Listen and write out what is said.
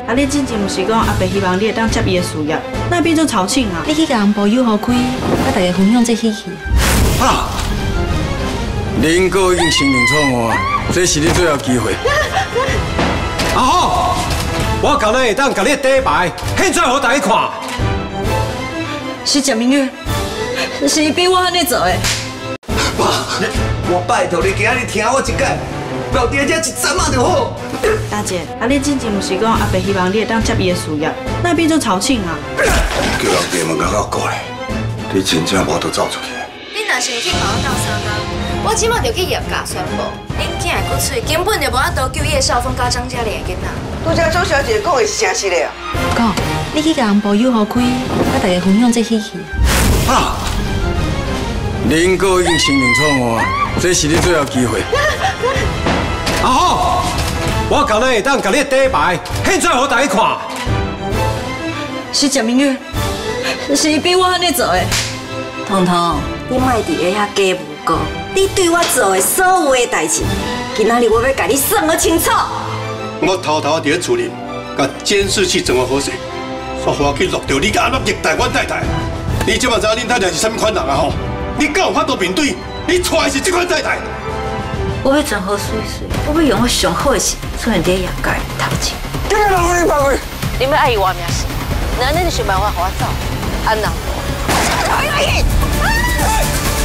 啊，你之前不是讲阿伯希望你会当接伊的事业，那变做曹庆啊？ 你去甲人保佑好开，甲大家分享这喜气。 啊！林哥已经承认错误啊，这是你最后机会。啊好，我今日会当甲你的底牌献出给大家看。 是陈明月，是伊逼我安尼做的。 爸，我拜托你，今日听我一解，不要爹这100万就好。 大姐，啊，你之前不是讲阿伯希望你会当接伊的事业，那变做曹庆啊？ 叫人爹门甲我过来，你真正无得走出去。 你若生气，把我斗3工，我即马就去业界宣布，恁囝的骨髓根本就无法度救叶少峰甲张嘉玲的囡仔。 拄则周小姐讲的是诚实的啊。 哥，你去甲人保佑好开，甲大家分享这喜气。 啊！林哥已经承认错误啊，这是你最后机会。啊好，我今日会当甲你的底牌献出给大家看。 是陈明月，是伊逼我安尼做的。 彤彤，你莫伫咧遐假无辜，你对我做的所有的代志，今仔日我要甲你算个清楚。 我偷偷伫咧厝里，甲监视器整合好势，煞花去录到你甲安怎虐待阮太太。你即马知影恁太太是啥物款人啊吼？你敢有法度面对？你娶的是这款太太？ 我要整合水水，我要用我上好的事出现伫业界头前。 这个老你放开！ 你要爱伊活命死，那恁就想办法互我走，安那无？